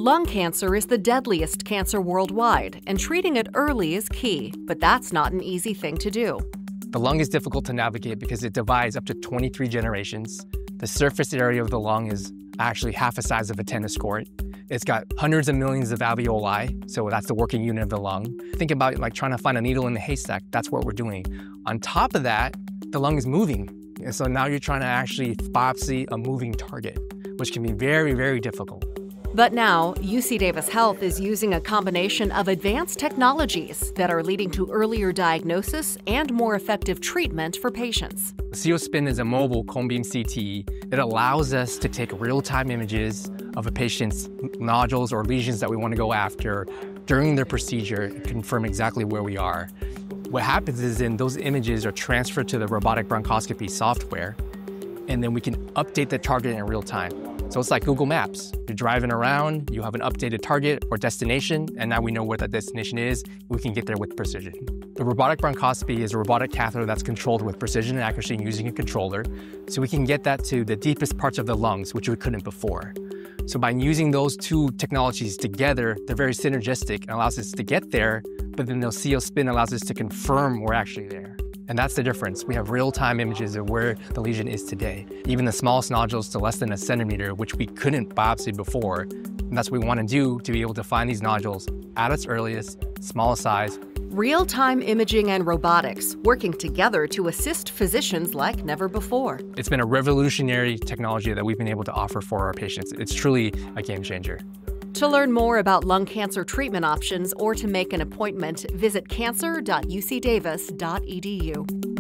Lung cancer is the deadliest cancer worldwide, and treating it early is key, but that's not an easy thing to do. The lung is difficult to navigate because it divides up to 23 generations. The surface area of the lung is actually half the size of a tennis court. It's got hundreds of millions of alveoli, so that's the working unit of the lung. Think about it like trying to find a needle in a haystack. That's what we're doing. On top of that, the lung is moving. And so now you're trying to actually biopsy a moving target, which can be very, very difficult. But now, UC Davis Health is using a combination of advanced technologies that are leading to earlier diagnosis and more effective treatment for patients. Cios Spin is a mobile cone beam CT. It allows us to take real-time images of a patient's nodules or lesions that we want to go after during their procedure and confirm exactly where we are. What happens is then those images are transferred to the robotic bronchoscopy software, and then we can update the target in real time. So it's like Google Maps. You're driving around, you have an updated target or destination, and now we know where that destination is. We can get there with precision. The robotic bronchoscopy is a robotic catheter that's controlled with precision and accuracy using a controller. So we can get that to the deepest parts of the lungs, which we couldn't before. So by using those two technologies together, they're very synergistic and allows us to get there, but then the Cios Spin allows us to confirm we're actually there. And that's the difference. We have real-time images of where the lesion is today. Even the smallest nodules to less than a centimeter, which we couldn't biopsy before. And that's what we want to do to be able to find these nodules at its earliest, smallest size. Real-time imaging and robotics working together to assist physicians like never before. It's been a revolutionary technology that we've been able to offer for our patients. It's truly a game changer. To learn more about lung cancer treatment options or to make an appointment, visit cancer.ucdavis.edu.